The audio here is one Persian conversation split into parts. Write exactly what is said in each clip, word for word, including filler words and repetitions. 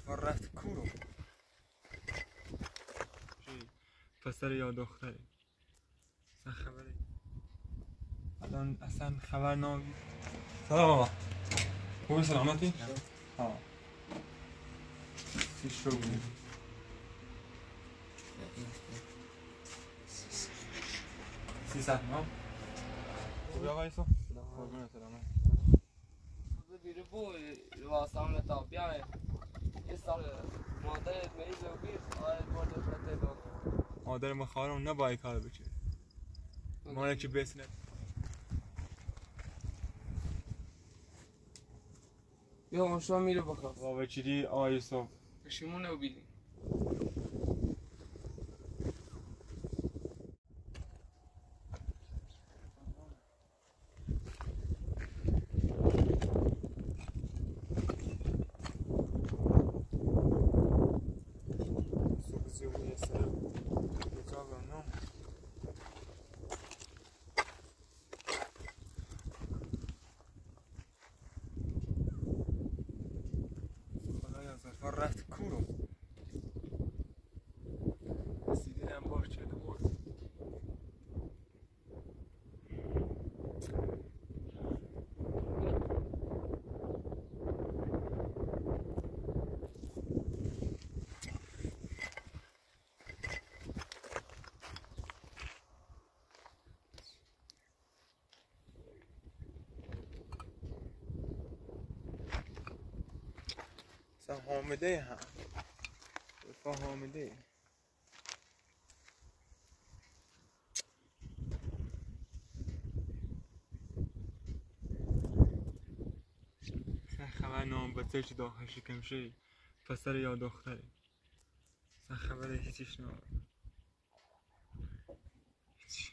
زلفا رفت کورو پسر یا دختره اصلا خبره الان اصلا خبر نامی. سلام آقا خوبی سلامتی؟ ها سی شو بود سی ست ها خوبی آقا ایسا؟ خوبی سلامت بیرو بوی واسم لطاب بیای یه سال مادرت مریض و بیر آره برد خطه داد مادر ما خواهرم نباید کار بچه مانه که بسنه بیا مشروع میره بخواست بابا چیدی آقا یوسف پشیمونه و بیدیم رفت کورو رسیدین هم باش چه بود اصلا حامده هم رفا حامده اصلا خبر نام بچه چی داخل شکم شی پسر یا دختره اصلا خبر هیچیش نام هیچ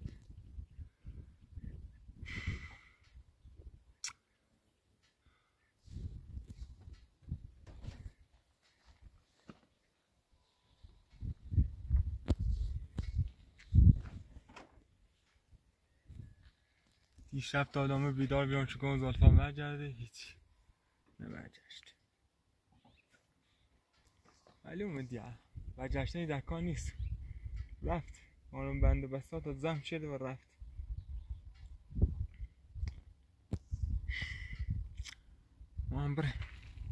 دیشب تا آدامه بیدار بیام چکن زلفا برگرده هیچ نبرگشت ولی اومد یه برگشتنی در کار نیست رفت مارم بنده بسا تا زم شده و رفت ما هم بره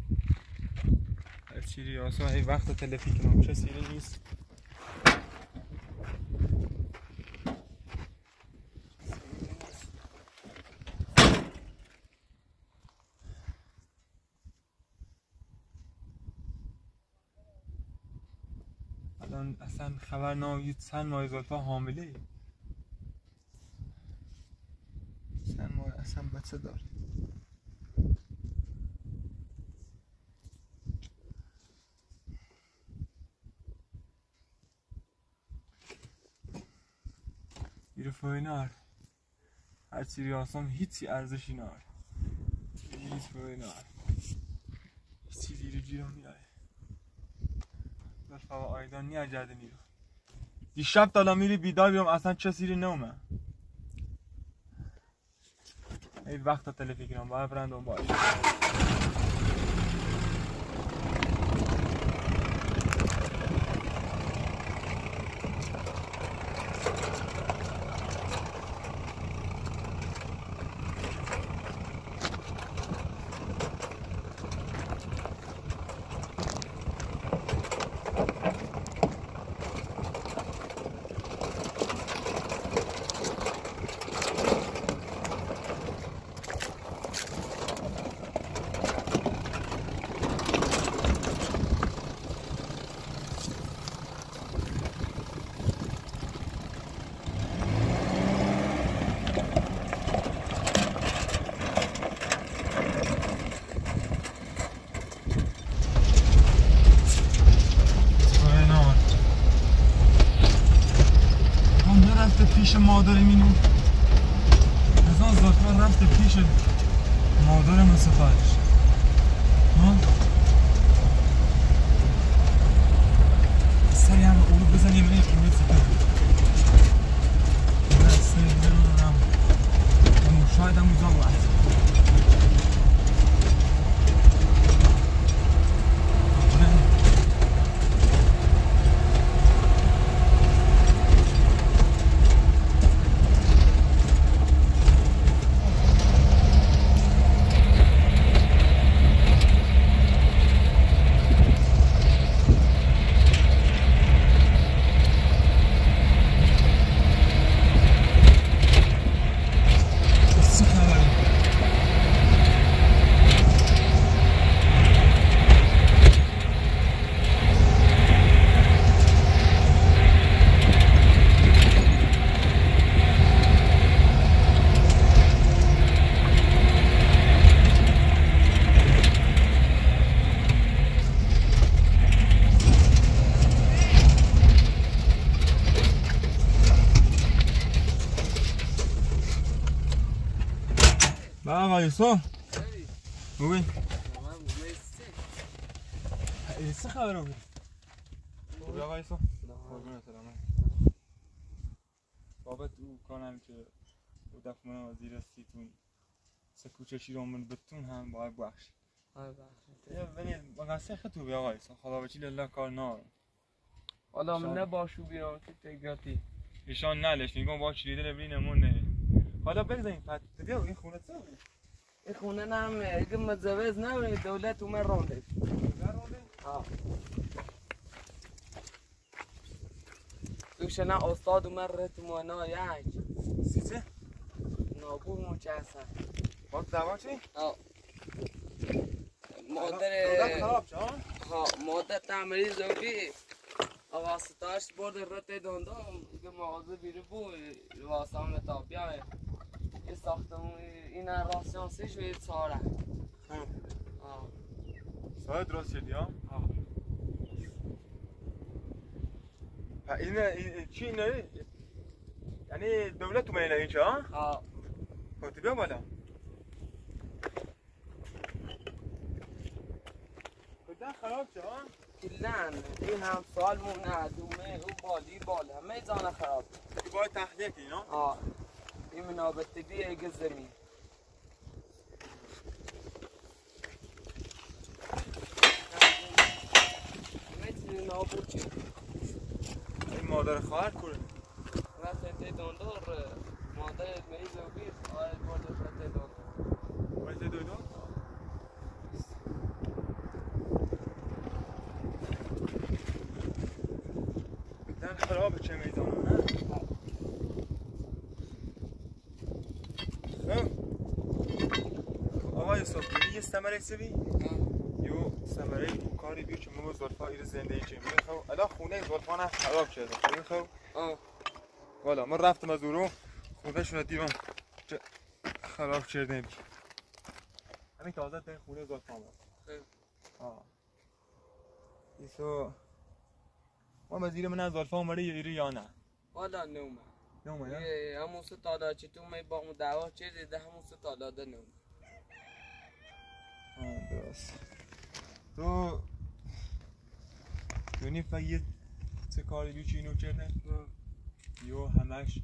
هر چی ریاسا ای وقت تلفی کنم چه سیری نیست الان اصلا خبر نامید چند ماه زلفا حامله ای چند ماه اصلا بچه داره بیرو فوینار هرچی ریاسم هیچی ارزشی نار هیچ فوینار هیچی زیر جیرم میاره زلفا و آیدان نیا جرده نیرو دیشب تالا میری بیدار بیام اصلا چه سیری نومه ای وقت تلفی کنم باید برندم باید پیش مادر مینو از آن زلفا رفته پیش مادر من سفارش ها سری هم اولو بزنیم اینه کنید سفارش نه سری نمیدونم اما شاید هم اوزا وقت آقا یوسف خیلی ببین من میستی چه خبره بود؟ خوبی آقا یوسف؟ قربونت برم. بابت او کنم که او دفعه من وزیر سیتون سه کوچه شیرامون بتون هم باید بخش. آره بخشید. یه ببین مقصر خطو بیا آقا یوسف خدا وکیل الله کار نار. حالا من نباشو بیرون که تگاتی. ایشان نلش میگم با چریده لبینمون نه. حالا بگذاریم پد بیا این خونه چه بود؟ این خونه نم اگه متزوج نبودی دولت اومد رونده. رونده؟ ها. دوش نه استاد اومد رت مانا یک. سیچه؟ نابو مچسن. باز دعوا چی؟ ها. دولت مادر خراب شد؟ ها مادر تعمیری زوجی. واسطاش برد رت دندان که مغازه بیره بو واسام تا بیای. این ساختمون این راسیانسی شوی ساره. ها. سایه درست شدی ها؟ ها. این این چی نه؟ یعنی دولت اومده اینجا ها؟ ها. خودت بیا بالا. کدام خراب شد ها؟ کلن این هم سال مونه دومه او بالی بالا همه زانه خراب. کی باید تحلیه کنی نه؟ ها. این منابت دیگه اگه زمین. مثل نابود چی؟ این مادر خواهر کنه. مثل تیداندار مادر میز و بیر آید برده تا تیداندار. باید دوی دو؟ بدن خرابه چه میدانم نه؟ خب آقای صبحی یه ثمره سوی؟ یو ثمره کاری بیو که مو زلفا ایر زندگی چه میخوام الان خونه زلفا نه خراب شده میخوام آه. والا من رفتم از اون رو خونه شون دیوان خراب کرده همین تازه تا خونه زلفا بود آه ایسو ما مزیر من از زلفا اومده ایری یا نه والا نومه نومه نه یه همون سه تالا چی تو می با اون دعوا چه دیده همون سه تالا ده نومه آه درست تو دونی فقیه چه کاری بیو چی اینو کرده یو همش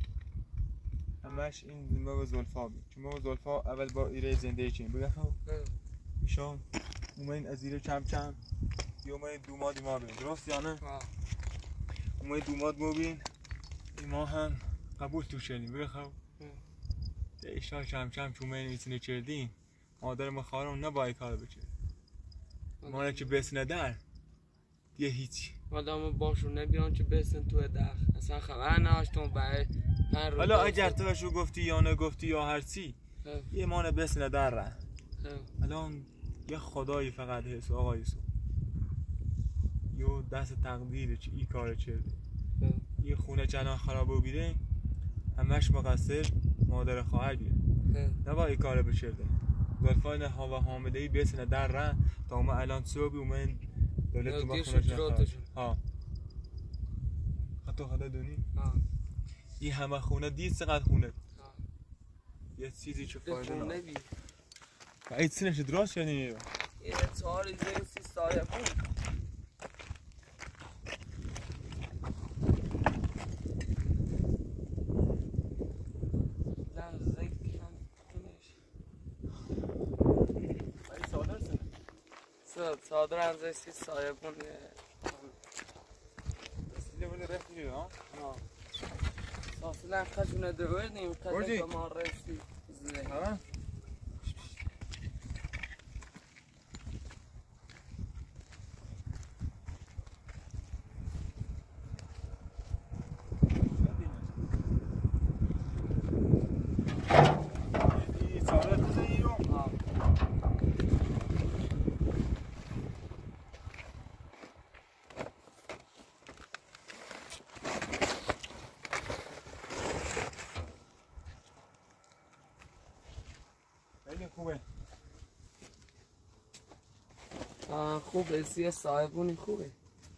همش این ما با زلفا بید چون ما با زلفا اول با ایره زنده چیم بگه خب میشام اومین از ایره چم چم یا اومین دومادی ما بین درست یا نه؟ اومین دوماد ما بین ما هم قبول تو شدیم بگه خب ایشان چم چم چون اومین میتونه کردیم مادر ما خواهرم نباید کار بچه ما که بس ندار یه هیچی آدم باشون نبیان که بسن تو دخ اصلا خبر نهاشتون برای هر روز حالا اگر تو شو گفتی یا نگفتی یا هرچی یه مان بس ندار ره الان یه خدایی فقط هست آقای سو یو دست تقدیره چه ای کار کرده یه خونه چنان خرابه بیره همش مقصر مادر خواهر بیره نباید ای کار بچرده زلفان هوا حامله ای بس ندار ره تا ما الان صبحی اومن دولت ما خونه خراب ها حتی خدا دونی این همه خونه دید چقدر خونه یه چیزی چه فایده نه این سنش درست شدی یه چهار زیر سی سایه بود لن زیگ لن کنش این سادر سنه ساد سادر هم زیر سی سایه بود سیده بوده رفت میگه ها اصلا خشونه دوردیم بردی؟ قدر ما رسی زنه ها خوبه آه خوبه سی صاحبونی خوبه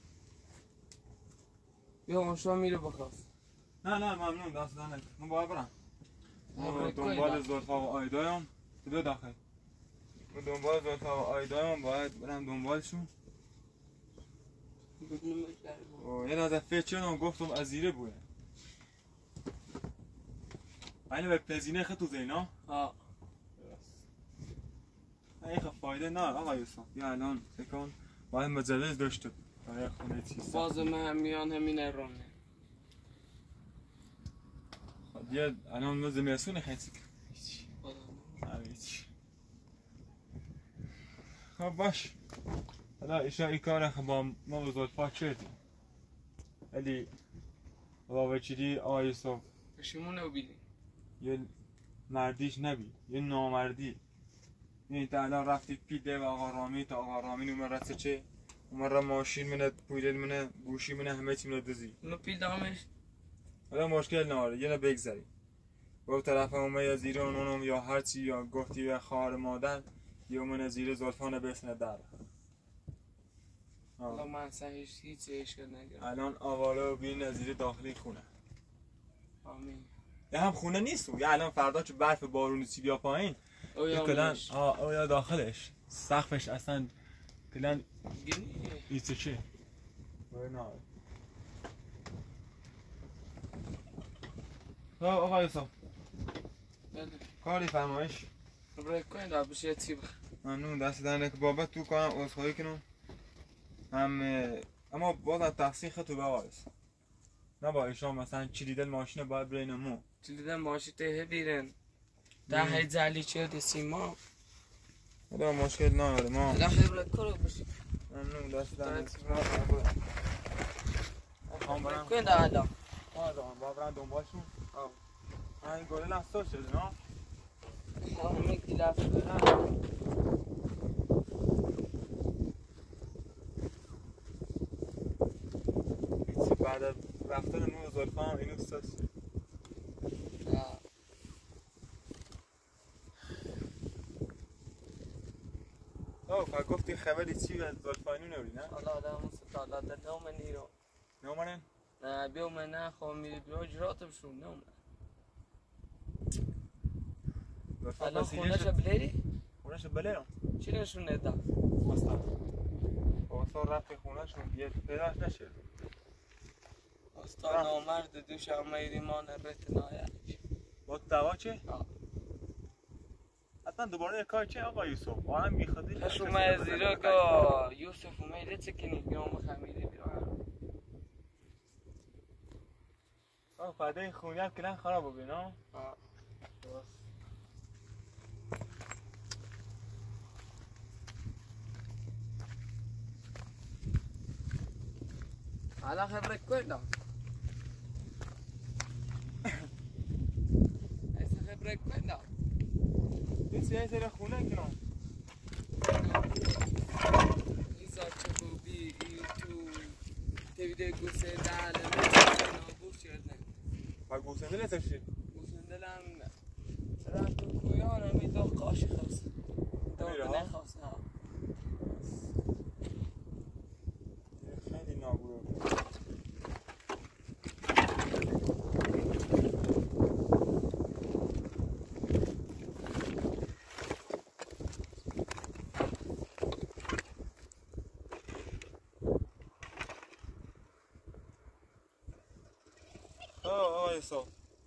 بیا اونشا میره بخواست نه نه ممنون دست دانه من باید برم من دنبال زلفا و آیدایم دو داخل من دنبال زلفا و آیدایم باید برم دنبالشون یه نازه فچه گفتم از زیره بوده اینه به پزینه خط تو زینا؟ ها این خب فایده نه آقا یوسف بیا الان بکن باید مجلس داشته برای خونه چیز باز من همیان همینه رونه خب بیا الان ما زمیرسون خیلی هیچی هیچی خب باش حالا ایشا ای کار با ما و زلفا چردیم ولی با وچیدی آقا یوسف پشیمونه بیدیم یه مردیش نبی یه نامردی این تا الان رفتی پیده و آقا رامی تا آقا رامی نومه رسه چه اومه را ماشین منه پویدل منه گوشی منه همه چی منه دزی اونو پیده همش حالا مشکل ناره یه نه بگذاری با طرف اومه یا زیر اونم یا هرچی یا گفتی یا خوار مادر یا منه زیر زلفانه بسنه در حالا من اصلا هیچ اشکال نگرم الان آواله و بین نظیر داخلی خونه آمین یه هم خونه نیست و یه الان فردا چه برف بارونی چی بیا پایین او کلن آه او یا داخلش سقفش اصلا کلن ایسه چه باید نه خب آقا یوسف کاری فرمایش برای کنید در بشه چی بخ ممنون دست دنده که بابت تو کنم عذرخواهی کنم هم اما باز از تحصیل خطو به آقا یوسف نه با ایشان مثلا چلیدل ماشین باید برین مو چلیدل ماشین ته بیرن ده هی زلی چرد سیما حالا مشکل نداره ما لا خبرت کرو بشی ممنون دست دنده برای کنید الان آه دارم با برن دنبالشون این گوله لحظه شده نه؟ همه کی لفت دارم بعد از رفتن نور زلفا هم اینو ساس شد او فا گفتی خبری چی از زلفا اینو نوری نه؟ حالا آدم ستالا در نوم نیرو نومنن؟ نه بیوم نه خواه میری بیو جراتم شون نوم الان خونه شو بلیری؟ خونه شو بلیرم چی نشون نده؟ باستا باستا رفت خونه شون یه پیداش نشد باستا نامرد دوش همه ایمان رت نایک با دوا چه؟ حتما دوباره کار چه آقا یوسف؟ آهم بیخودی خشو ما زیرا گا یوسف اومده چه کنی بیام خمیده بیام آه فرده این خونی هم کلن خراب ببین ها؟ آه حالا خبرت کردم ایسا خبرت کردم ایسی ایسی را خونه کنم ایسا چکوبی ای تو تیویده گوسه دل نابور شدن و گوسنده لیتر شد گوسنده لم رفت تو کویان همی دو قاشی خواست دو نخواست ها خیلی نابور حساب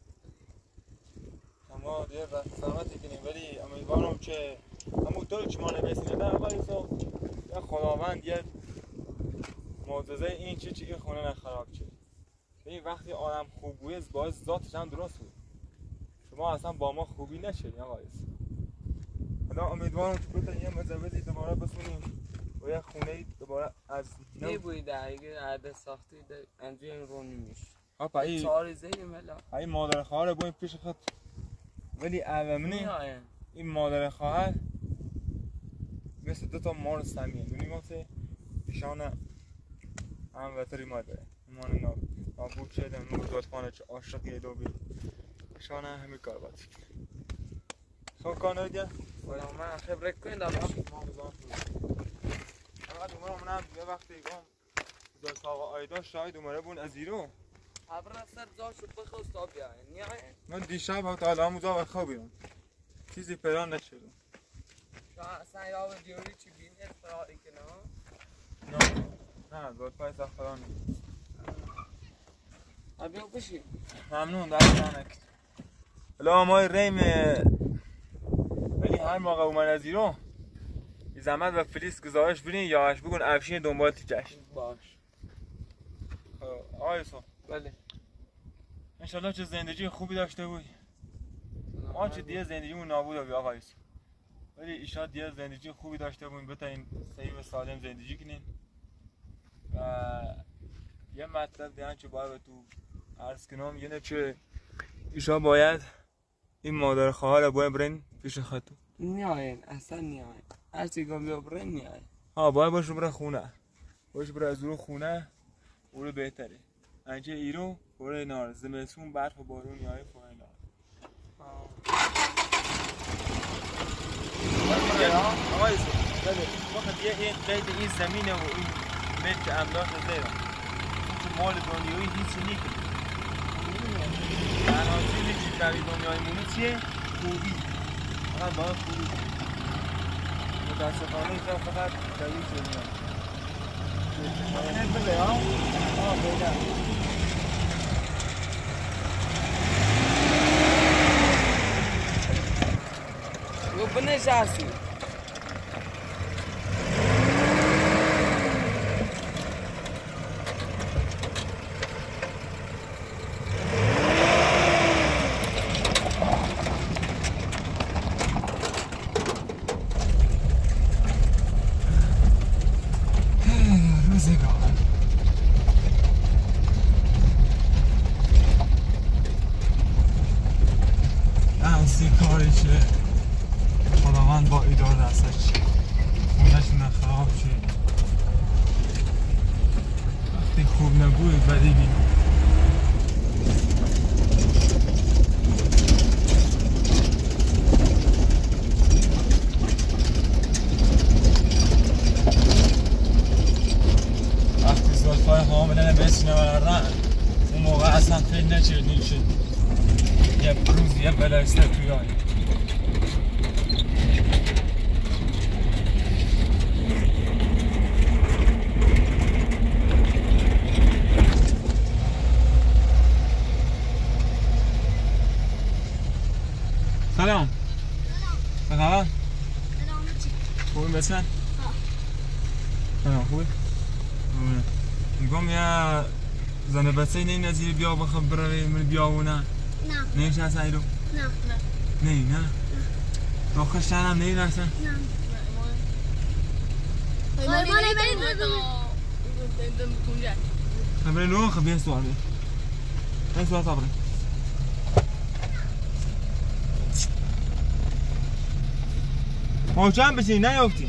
اما دیگه زحمتی کنیم ولی امیدوارم که همونطور که ما نبسیم در آقای حساب یا خداوند یه معجزه این چی چی این خونه نخراب چه این وقتی آدم خوب بوید باعث ذاتش هم درست بود شما اصلا با ما خوبی نشید آقای حساب حالا امیدوارم که بتونیم یه مجوزی دوباره بسونیم و یه خونه دوباره از نی بوید اگه عده ساختی انجام رونی میشه آپا ای چاری زیر ملا ای مادر خواهر باید پیش خود ولی علمنی این مادر خواهر مثل دو تا مار سمیه دونی واسه پیشان هم وطری مادره ایمان نابود شده نور دادخانه چه عاشقیه دو بید پیشان همه کار باید خب کانه دیگه ولی من خبرک کنید دارم اما دومره منم یه وقتی گم زلف آقا آیدا شاید اومره بون از ایرو ابر سر زاشو بخواست تا بیاین نیاین من دیشب تا الان موزا و خوابیدم چیزی پیدا نشد. اصلا یا دیوری چی بینید فراری که نه؟ نه نه گل پای ساختان نیست. بیا بشین. ممنون دستانک. حالا ما ریم ولی هر موقع اومد از ایران زحمت و فلیس گزارش برین یا اش بگون افشین دنبال تیجش. باش. آقای یوسف. بله. انشالله چه زندگی خوبی داشته بودی. ما چه دیگه زندگیمون نابود بی آقای یوسف. ولی ایشالا دیگه زندگی خوبی داشته بودیم بتونیم صحیح و سالم زندگی کنیم. و یه مطلب دیگه چه باید تو عرض کنم یعنی چه ایشا باید این مادر خواهر رو باید برین پیش خطو. نیاین اصلا نیاین. هر چی گم بیا برین نیاین. ها باید باش رو برن خونه. باش برن از رو خونه اون بهتره. انجه ایرو فوره نار زمستون برف و بارون نیای فوره نار. آقای یوسف بله وقت یه این قید این زمینه و این ملک املاک زیرا چون مال دنیایی هیچی نیکنه تنها چیزی که در دنیای مونو چیه؟ خوبی فقط باید خوبی متاسفانه اینجا فقط در این دنیا اینه بله ها؟ آه بله یو بنشستی سلام سلام خوبی بسن؟ سلام خوبی؟ میگم یه زنه بسه نه نزیر بیا بخواه برای من بیاونه؟ نه نیش هست ایرو؟ نه نه نه نه آخه شهرم نه نرسن؟ نه مال مال خبره نو خبیه سوال بید این سوال صبره محکم بشین نیافتی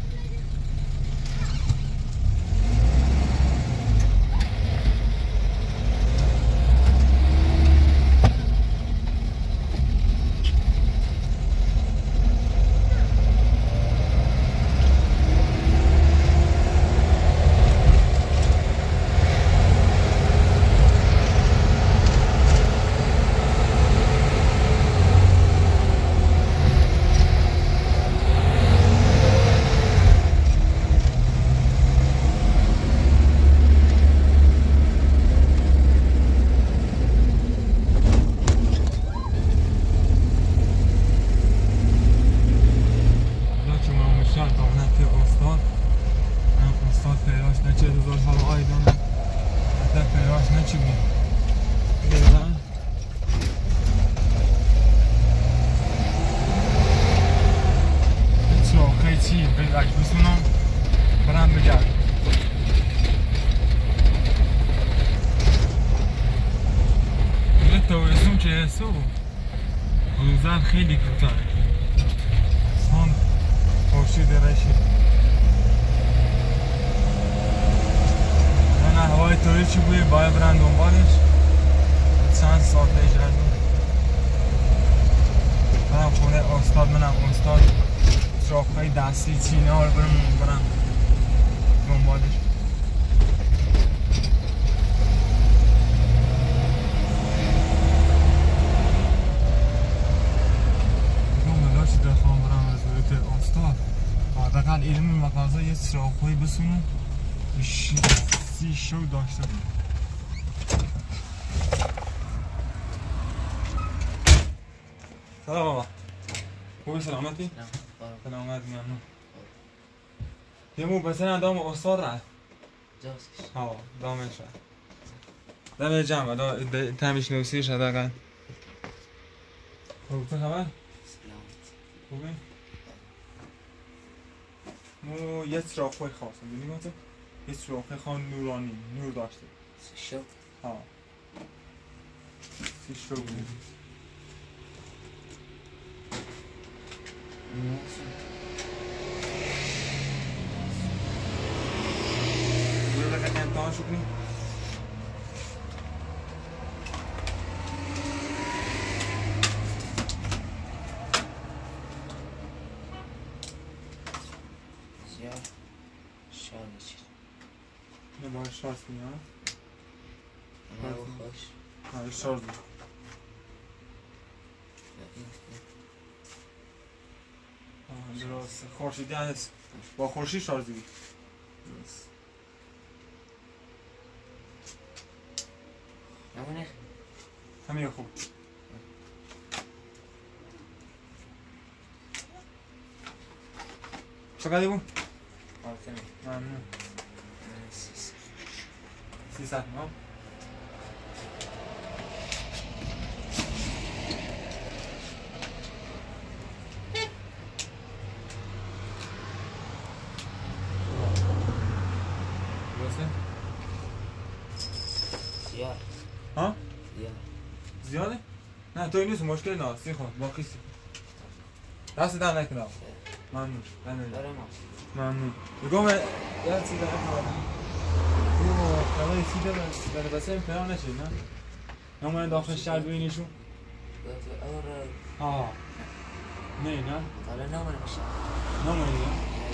خیلی کوتاه سان خورشید رشید نه هوای طوری چی بوی باید برن دنبالش چند ساعت ایجردون برم خونه استاد منم استاد چراغ‌های دستی چینه ها رو برم برم دنبالش گفته استاد حداقل علم مغازه یه چراغ‌هایی بسونه سی شو داشته بود. سلام آقا. خوبی سلامتی؟ سلامت ممنون. یه مو بسنه دام استاد رد جاسش ها دامش رد دم جمع دا تمیش نوسیش حداقل. خوب چه خبر؟ سلامت خوبی؟ مو یه چراغ‌های خاصه ببینیم تو یه چراغ خان نورانی نور داشته. سی شو ها سی شو بود. یه دقیقه امتحان شو کنیم. زیاد شاد چید نه باید شارژ کنیم ها؟ نه و خوش ها شارژ بود. درست خورشیدی هست با خورشید شارژ دیگه. نمونه همین خوب. چقدر بود؟ ممنون. سیصد ها؟ زیاد ها؟ زیاد زیاده؟ نه توی نیست مشکل نه سی خون باقی سی دست در نکنم. ممنون ممنون داره ما ممنون بگم یه چیز در نکنم اوه کلای سی داره داره بسه امتحان نشید نه؟ نمونه داخل شهر بینیشون؟ آره ها نه نه؟ حالا نمونه میشه نمونه نه؟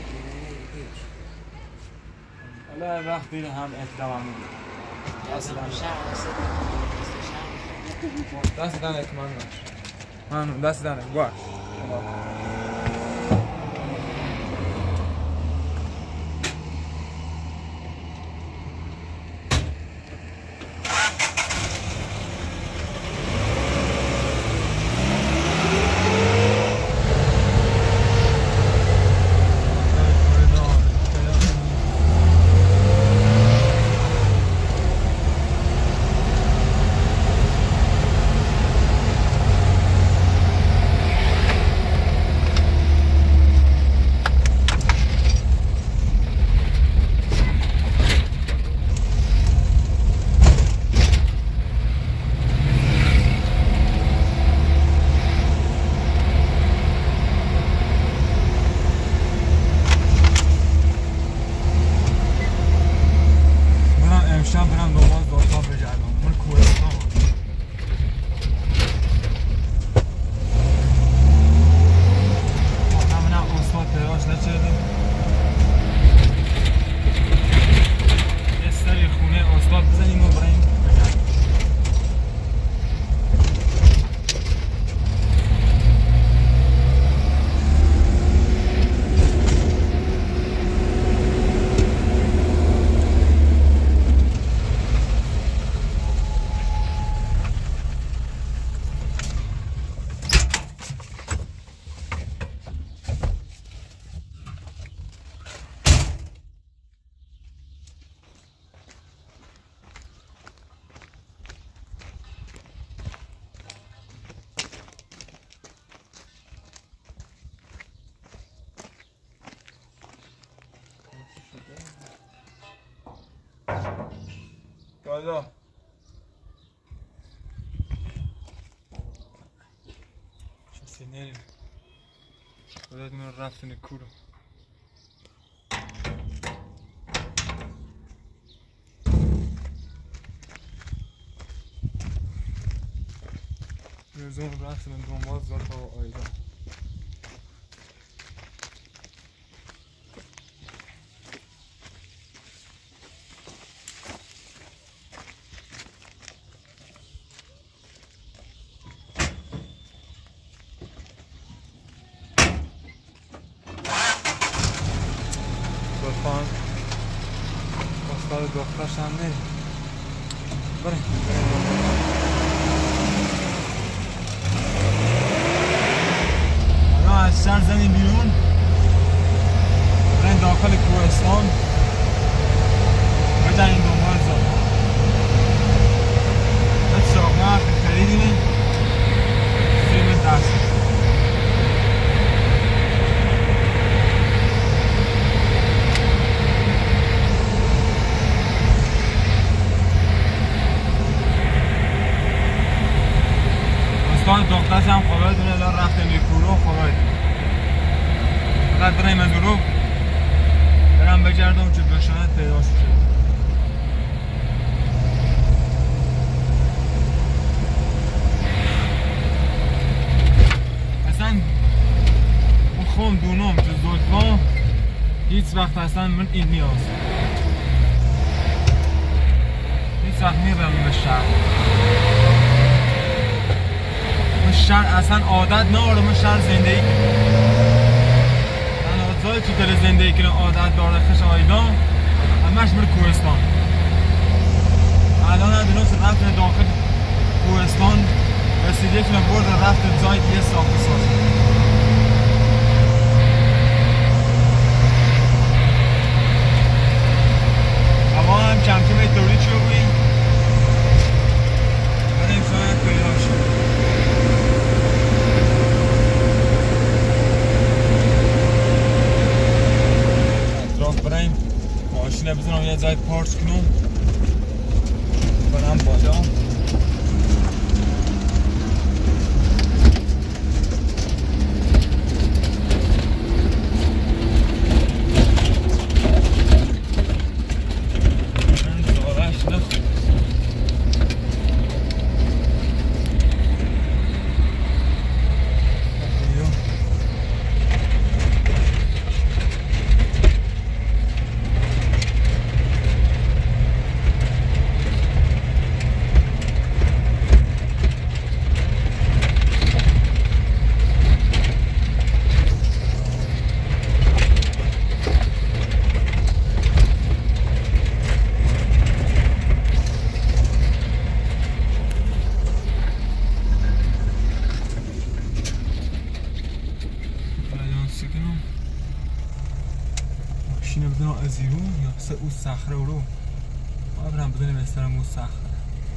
حالا وقت دیره هم اعتدام هم میده دست در دست در نکن ممنون ممنون دست در نکن باش بالا چه نریم باید من رفتن کورو یوزون رفتن دنبال زاد تا آیدا خواهم استاد دخترش هم نریم بریم بریم از شهر زنیم بیرون بریم داخل کوهستان بجنیم دنبال زمان به چاقمه خریدیم سیم دست استاد دخترش هم خدای دونه الان رفته میکورو خدای فقط بریم از رو برم بگردم چه بشاید پیداش شد اصلا اون خون دونم تو زلفان هیچ وقت اصلا من این نیاز هیچ وقت میرم به شهر شهر اصلا عادت نداره من شهر زندگی من آزای تو دل زندگی کنه عادت داره خش آیدان همش بر کوهستان الان هم دنوس رفت داخل کوهستان رسیده کنه برد رفت جای یه ساخت ساز هوا هم کم کم تولید شو بوی بریم شاید پیدا شد بریم ماشینه بزنم یه جای پارک کنم برم بالا ماشینه بدونم از ایرون یا سه او صخره رو ما برم بدونم استرم او صخره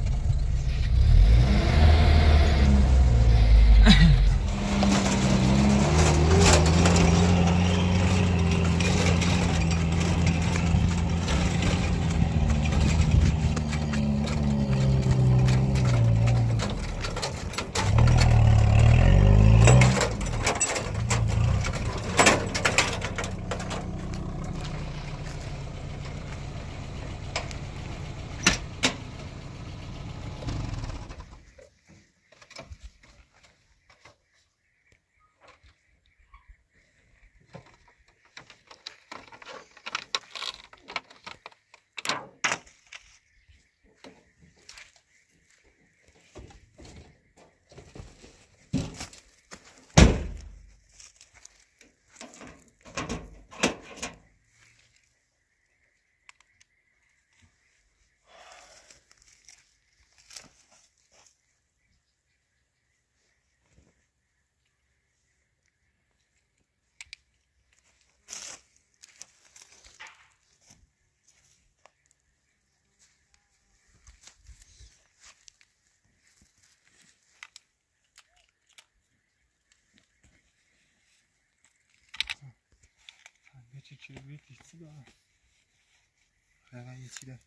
چی چی روی تیسی دارم خیلی یه چی ده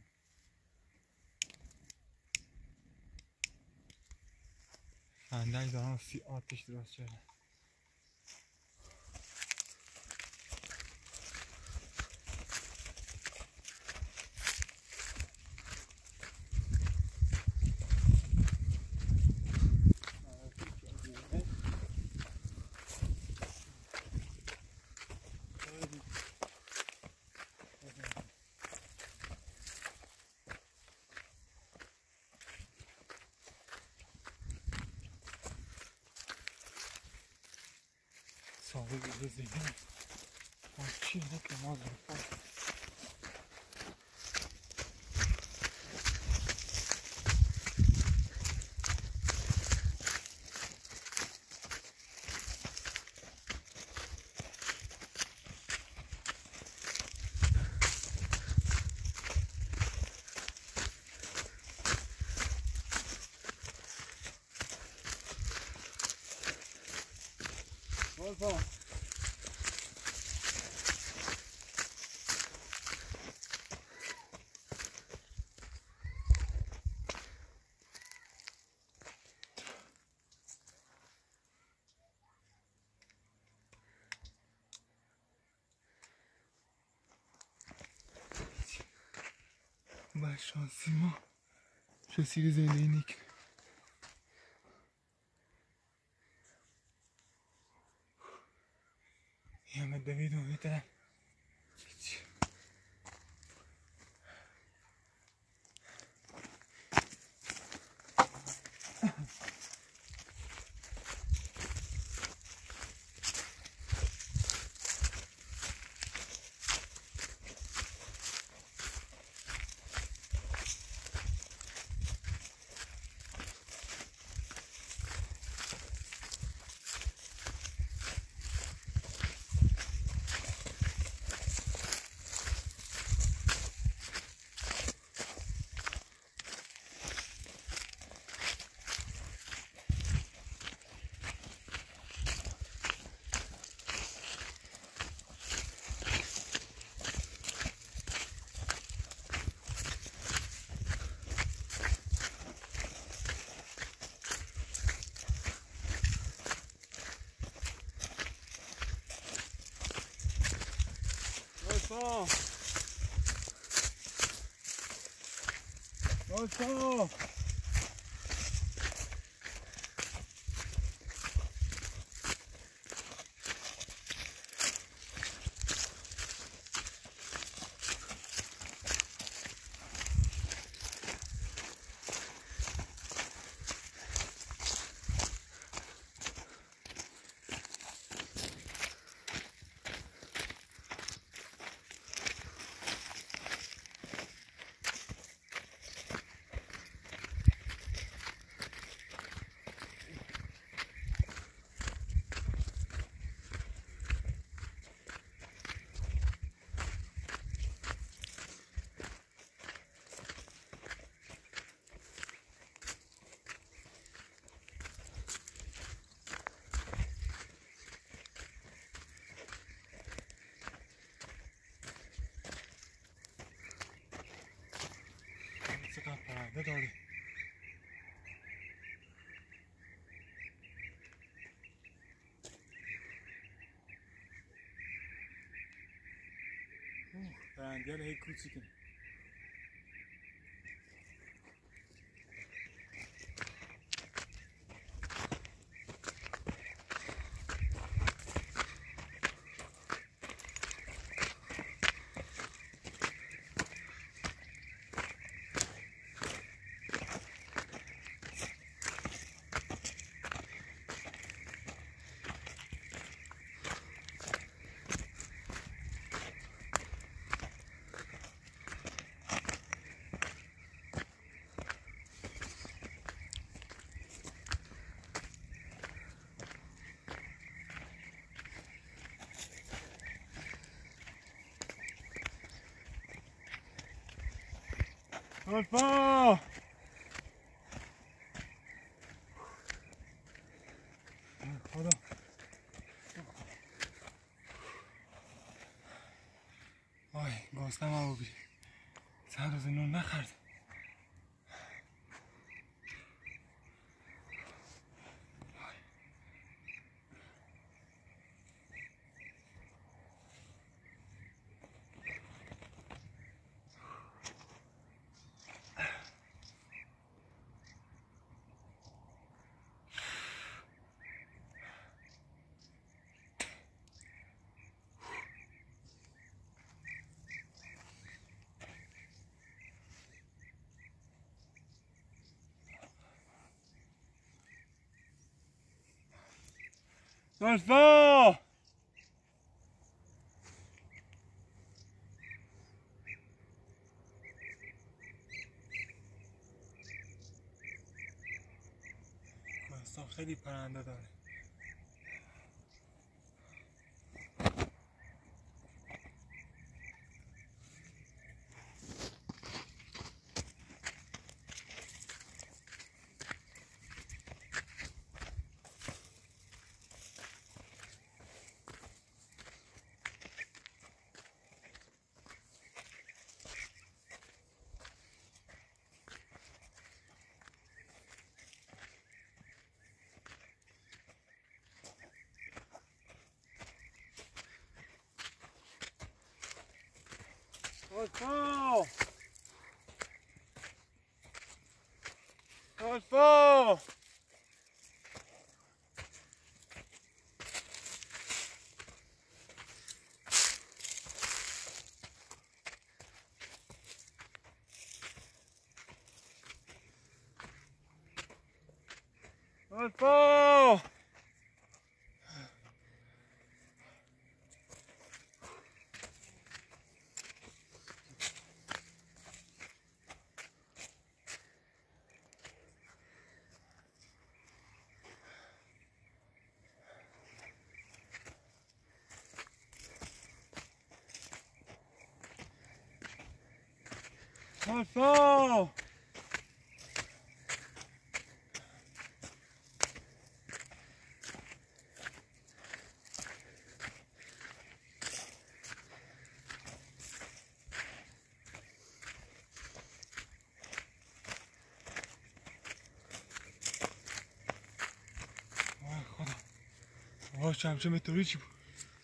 خنده ای دارم سی آتش درست شده صاحب زندگی چی نکه مازه Olha شانسی ما رسید زندگی نیک یه همه دوید و میترم Olha só! پرنده داری پرنده هی کوچیکه Alfa! خدا وای گاستم هم ببین چند روز نون نخورد Alfa! خیلی پرنده داره. Rodolfo! Rodolfo! Rodolfo! Rodolfo! آه چمچه متوری چی بود؟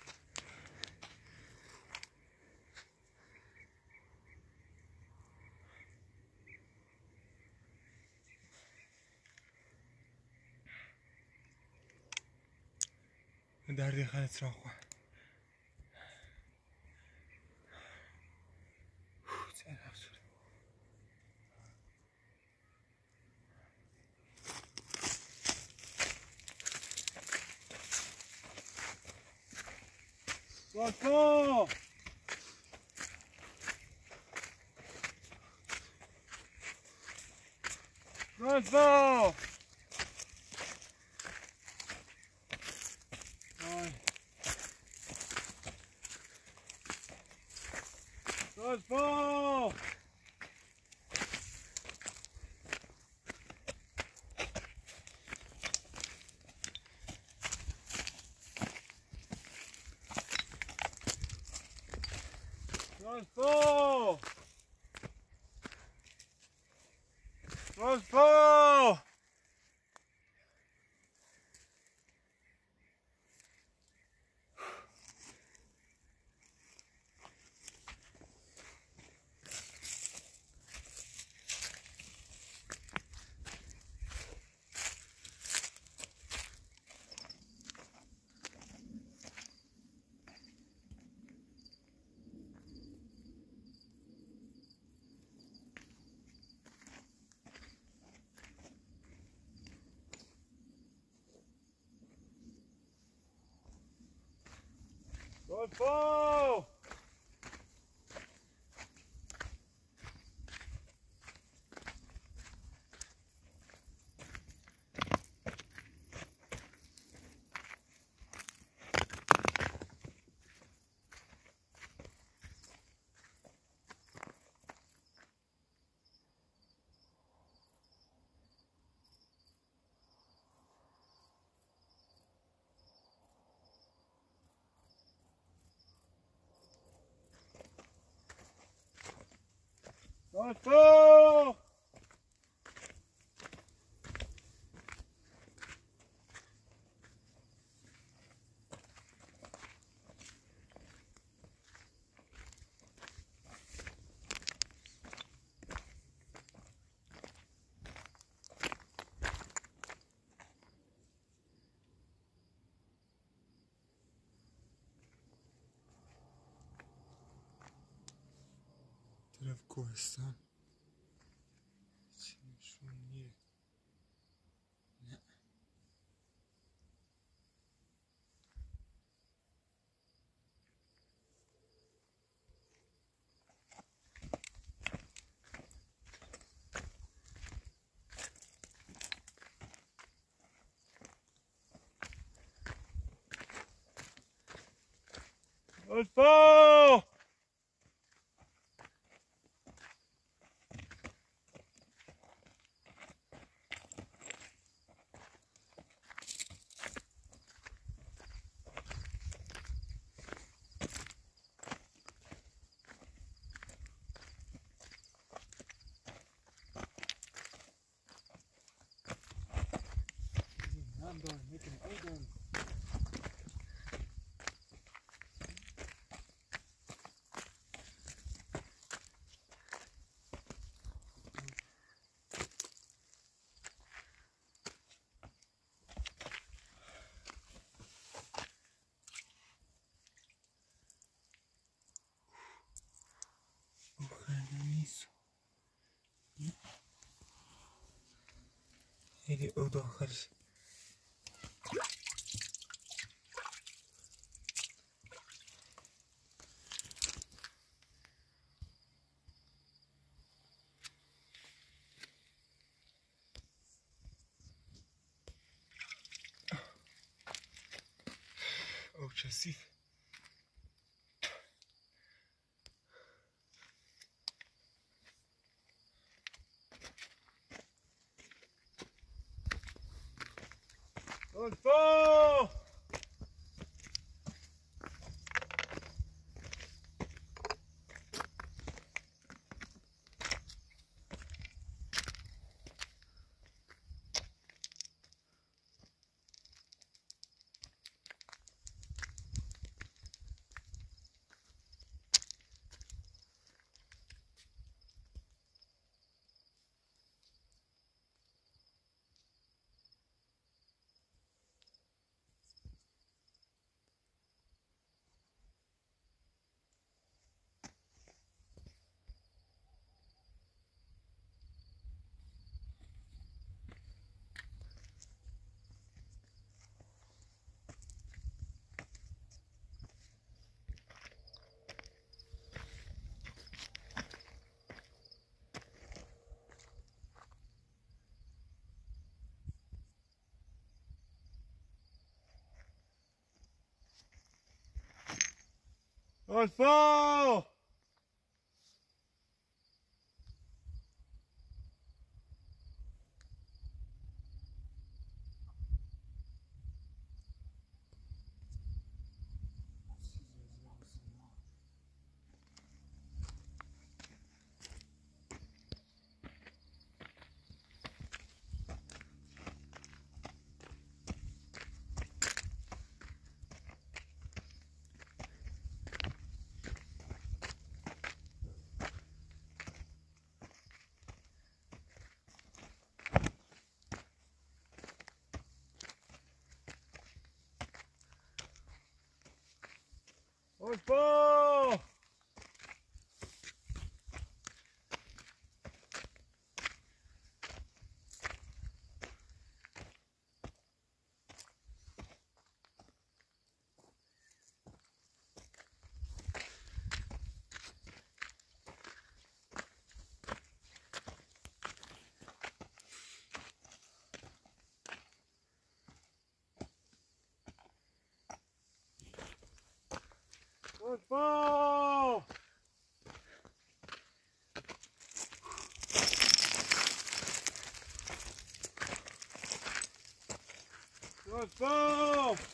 دردی خانت را خواه Rodolfo! Rodolfo! Rodolfo! Rodolfo! Rodolfo! Rodolfo! Rodolfo! طرف کوهستان چی نشونیه نه الفا خیلی او داخلش او کثیف الفا الفا الفا الفا الفا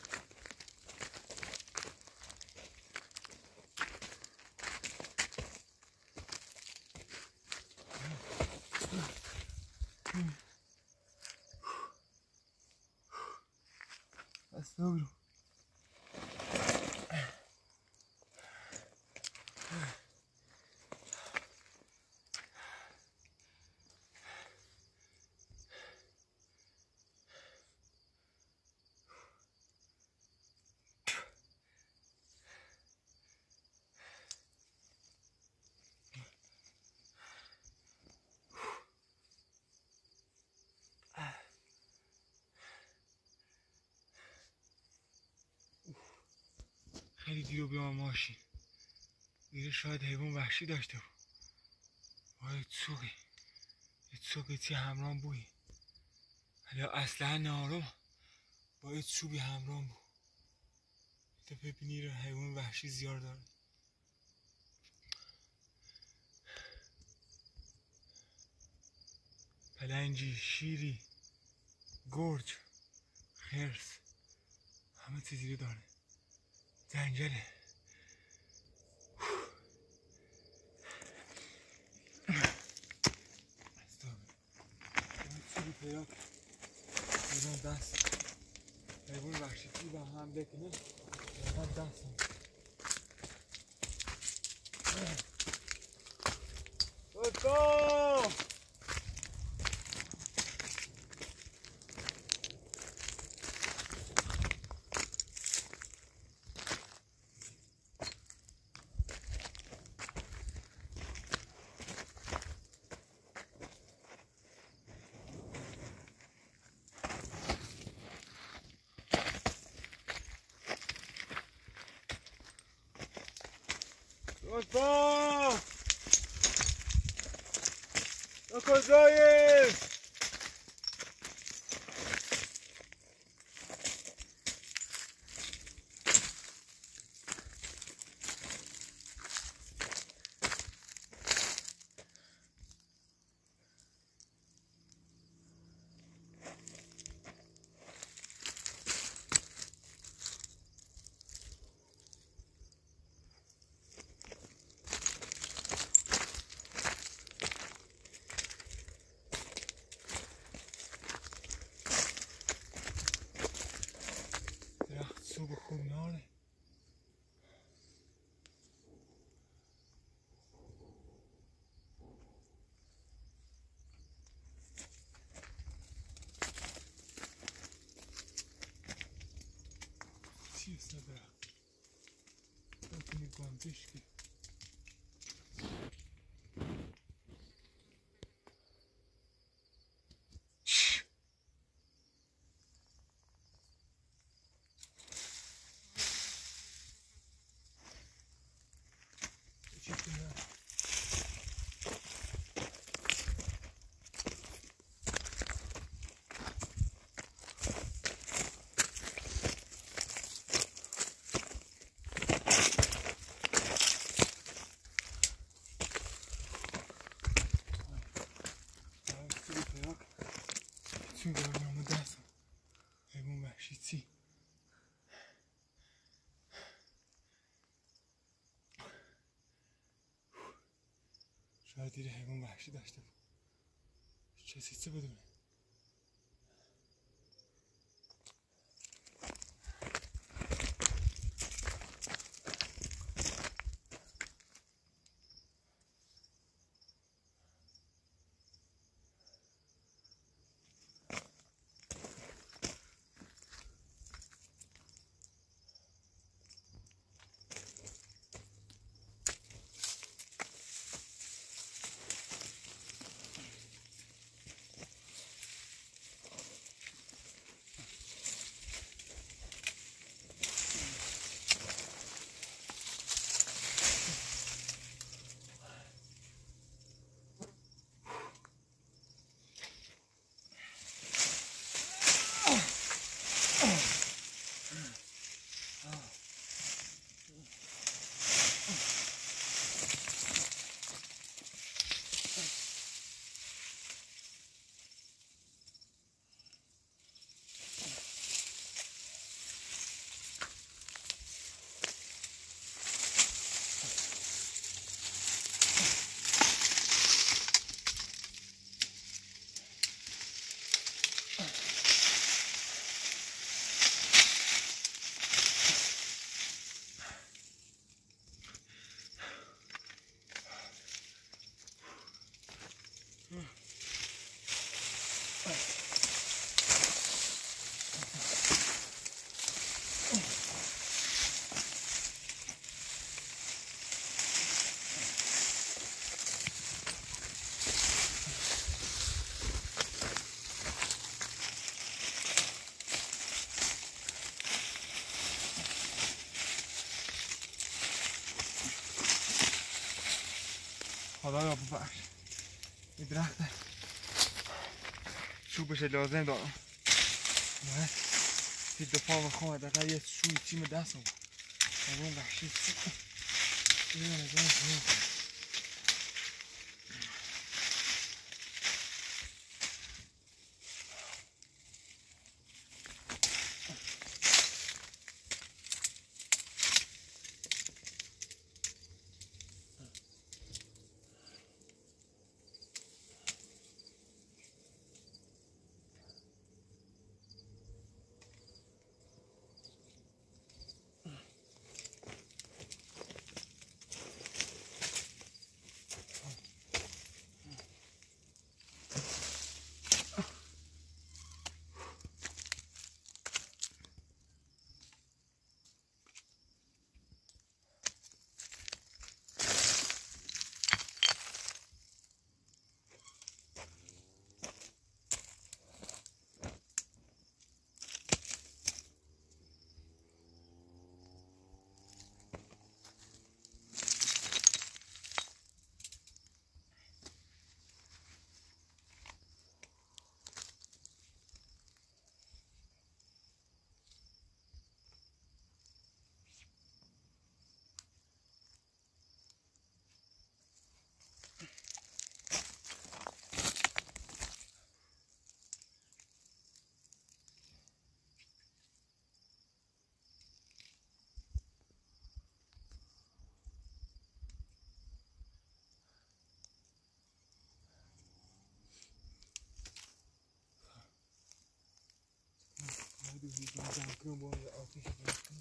استغفر خیلی دیر و بیام ماشین دیگه شاید حیوان وحشی داشته بود. وای چوقی یه چوقی چی همراه بوی ولی اصلا نارم با یه چوبی همراه بود. تو ببینی رو حیوان وحشی زیاد داره. پلنگی، شیری، گرگ، خرس، همه چیزی رو داره. جنگله. چیزی پیدا کنم دست حیوان وحشی چی با هم بکنه فقط دستم. بسا بسا تو کجایی؟ صبح خوب ناره چی است نداره بکنی گانتش که چون دارم نامو دستم حیوان وحشی چی شاید دیر حیوان وحشی داشته بود کسی چه بدونه خدایا ببخش این درخت چوبش لازم دارم باید دید دفاع بخوام دقیقا یه شوی چیم دستم اون وحشی این نظام کنم کنم با آتیش درست کنم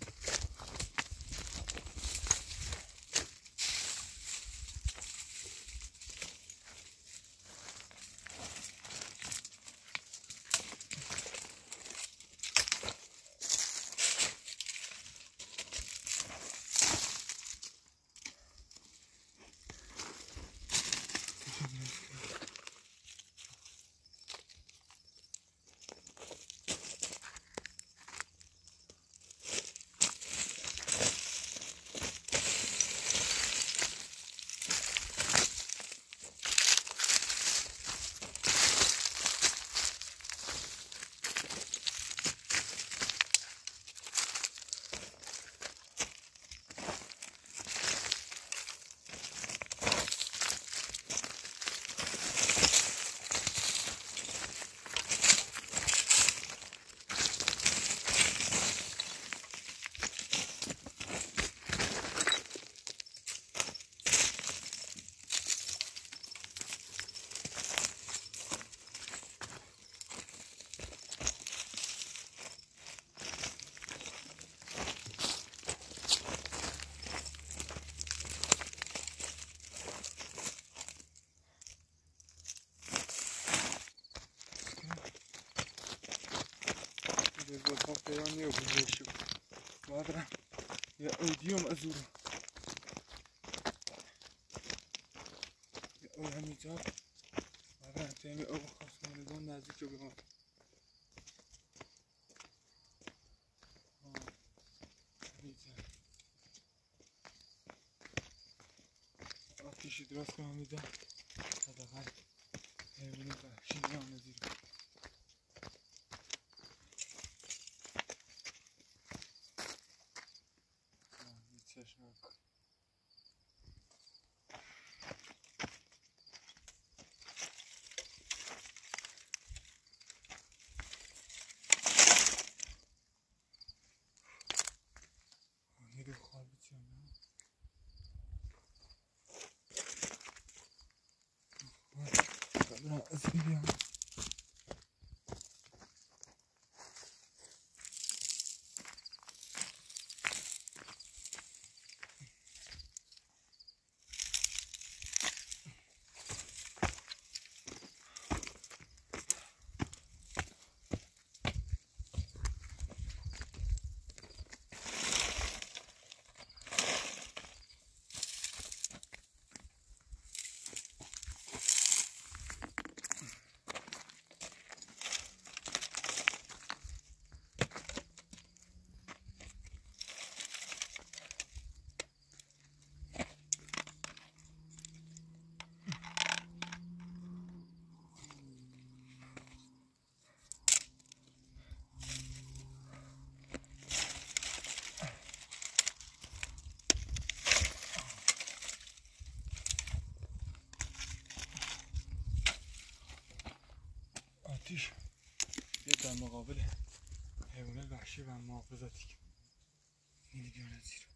فیرانی و بزرشو مادرم یا اودیوم ازورو یا او همیجا مادرم تیمی او خواستمانگان نزدیک رو بمان آتیشی درست کنم میدم حداقل حیوانی وحشی میان نزیر چشمک نیرو خوابی چه نه قبلا از بیام مقابل حیوانات وحشی و محافظتی اینی بیانه زیر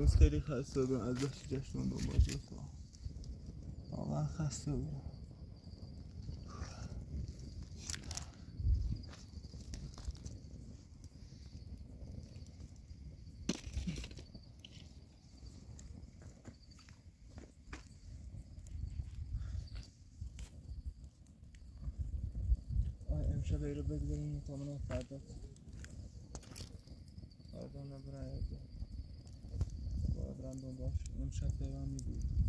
امروز خیلی خسته بودم از داشت جشن دنبال دوستا واقعا خسته بودم. امشب ای رو بگذاریم تا من فردا فردا نبرم باید برم دنبالش امشب پیوام میدید